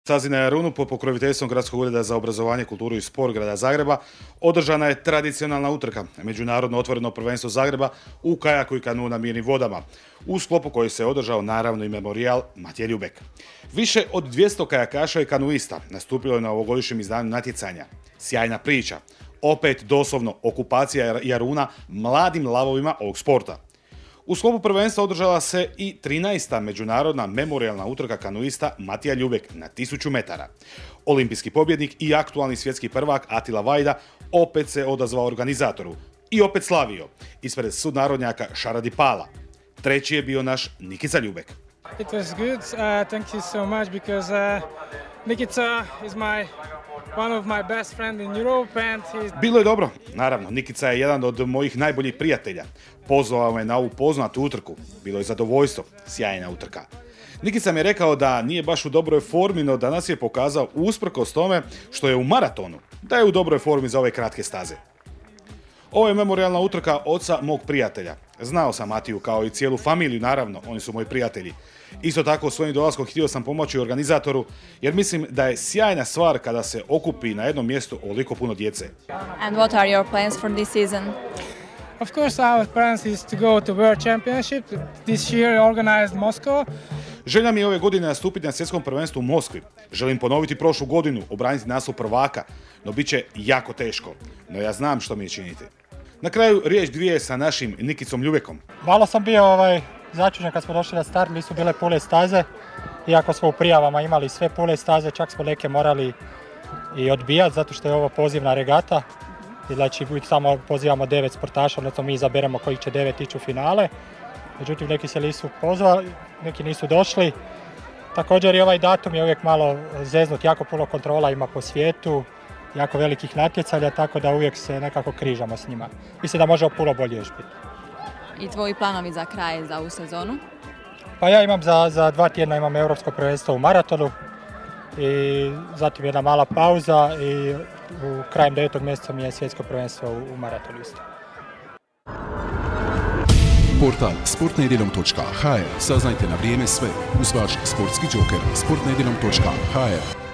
Stazi na Jarunu pod pokroviteljstvom Gradskog ureda za obrazovanje, kulturu i sport grada Zagreba održana je tradicionalna utrka, međunarodno otvoreno prvenstvo Zagreba u kajaku i kanu na mirnim vodama, u sklopu koji se održao naravno i memorijal Matija Ljubek. Više od 200 kajakaša i kanuista nastupilo je na ovogodišnjem izdanju natjecanja. Sjajna priča, opet doslovno okupacija Jaruna mladim lavovima ovog sporta. U sklopu prvenstva održala se i 13. međunarodna memorijalna utrka kanuista Matija Ljubek na 1000 metara. Olimpijski pobjednik i aktualni svjetski prvak Atila Vajda opet se odazvao organizatoru i opet slavio ispred sunarodnjaka Šaradi Pala. Treći je bio naš Nikica Ljubek. It was good. Thank you so much because Nikica is one of my best friends in Europe and Bilo je dobro, naravno, Nikica je jedan od mojih najboljih prijatelja. Pozvao me na ovu poznatu utrku. Bilo je zadovoljstvo, sjajna utrka. Nikica mi je rekao da nije baš u dobroj formi, no danas je pokazao usprkos tome što je u maratonu, da je u dobroj formi za ove kratke staze. Ovo je memorijalna utrka oca mog prijatelja. Znao sam Matiju kao i cijelu familiju, naravno, oni su moji prijatelji. Isto tako svojim dolaskom htio sam pomoći organizatoru jer mislim da je sjajna stvar kada se okupi na jednom mjestu ovoliko puno djece. And what are your plans for this season? of course our plans is to go to World Championship this year organized Moscow. Želja mi je ove godine nastupiti na svjetskom prvenstvu u Moskvi. Želim ponoviti prošlu godinu, obraniti naslov prvaka, no bit će jako teško. No ja znam što mi je činiti. Na kraju riječ dvije sa našim Nikicom Ljubekom. Malo sam bio začuđen kad smo došli na start, nisu bile pule staze. Iako smo u prijavama imali sve pule staze, čak smo neke morali i odbijati zato što je ovo pozivna regata. I znači samo pozivamo 9 sportaša, odnosno mi izaberemo kojih će 9 ići u finale. Međutim, neki se nisu pozvali, neki nisu došli. Također i ovaj datum je uvijek malo zeznut, jako puno kontrola ima po svijetu, jako velikih natjecanja, tako da uvijek se nekako križamo s njima. Mislim da možemo puno bolje još biti. I tvoji planovi za kraj za ovu sezonu? Pa ja imam za 2 tjedna imam europsko prvenstvo u maratonu i zatim jedna mala pauza i u krajem 9. mjeseca mi je svjetsko prvenstvo u maratonu isto. Portal sportnedjeljom.hr. Saznajte na vrijeme sve uz vaš sportski džoker sportnedjeljom.hr.